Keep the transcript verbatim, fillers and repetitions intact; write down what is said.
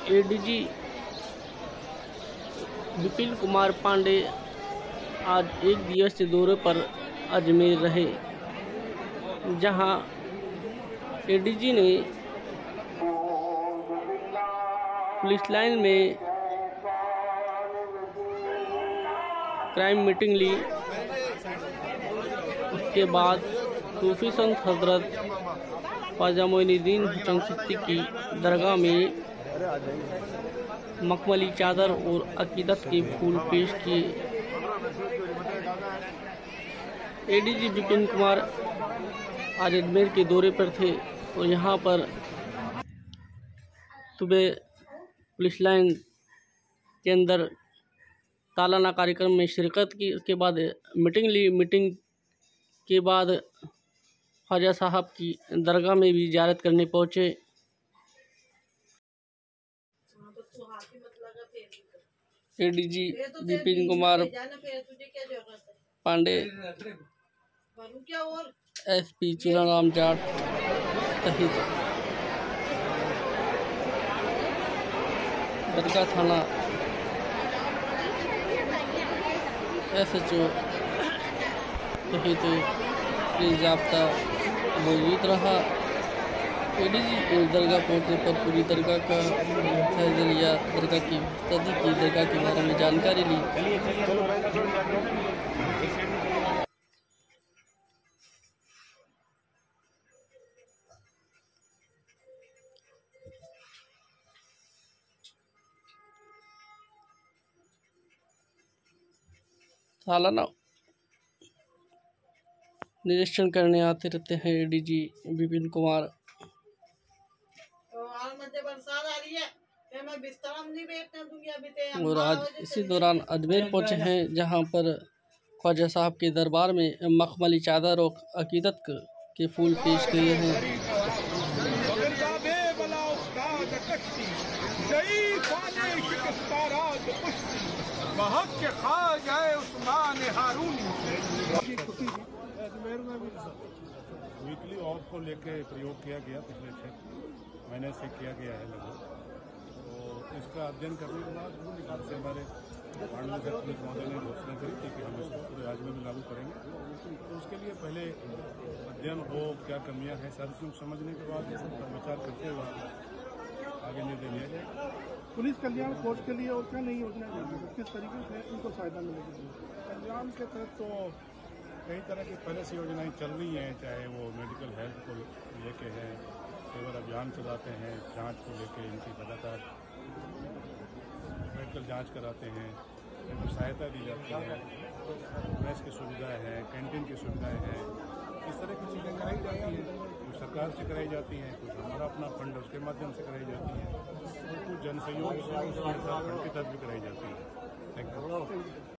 ADG Vipin Kumar Pandey आज एक दिवसीय दौरे पर अजमेर रहे, जहां एडीजी ने पुलिस लाइन में क्राइम मीटिंग ली। उसके बाद सूफी संत हजरत ख्वाजा मोइनुद्दीन हुसैन चिश्ती की दरगाह में मखमली चादर और अकीदत के फूल पेश किए। एडीजी विपिन कुमार आज अजमेर के दौरे पर थे और यहाँ पर सुबह पुलिस लाइन के अंदर सालाना कार्यक्रम में शिरकत की। उसके बाद मीटिंग ली। मीटिंग के बाद ख्वाजा साहब की दरगाह में भी ज़ियारत करने पहुँचे। एडीजी विपिन कुमार पांडे, एसपी चूनाराम जाट सहित दरगाह थाना एसएचओ सहित ज़ाब्ता मौजूद रहा। एडीजी दरगाह पहुंचने पर पूरी दरगाह का जायजा लिया, दरगाह की सदी की दरगाह के बारे में जानकारी ली। सालाना निरीक्षण करने आते रहते हैं एडीजी विपिन कुमार। और आज इसी दौरान अजमेर पहुंचे हैं, जहां पर ख्वाजा साहब के दरबार में मखमली चादर और अकीदत के फूल पेश किए हैं। वीकली ऑफ को लेके प्रयोग किया गया, पिछले छः महीने से किया गया है लगभग। तो इसका अध्ययन करने के बाद वो निकाल से हमारे माननीय पुलिस महोदय ने घोषणा करी थी कि हम इसको पूरे राज्य में भी लागू करेंगे। तो उसके लिए पहले अध्ययन हो, क्या कमियां हैं, सारी चीज समझने के बाद ये सब पर विचार करते हुए आगे निर्णय लिया जाएगा। पुलिस कल्याण कोष के लिए और क्या नई योजना है, किस तरीके से उनको सहायता मिलेगी? कल्याण के तहत तो कई तरह की पहले से योजनाएं चल रही हैं, चाहे वो मेडिकल हेल्थ को लेके है, सेवर अभियान चलाते हैं, जांच को लेके इनकी लगातार मेडिकल जांच कराते हैं, इनको सहायता दी जाती है, मैस की सुविधाएं हैं, कैंटीन की सुविधाएं हैं, इस तरह की चीज़ें कराई जाती हैं। कुछ सरकार से कराई जाती हैं, कुछ हमारा अपना फंड है उसके माध्यम से कराई जाती हैं, और कुछ जन सहयोग से उसके साथ फंड के तहत भी कराई जाती है। Thank you.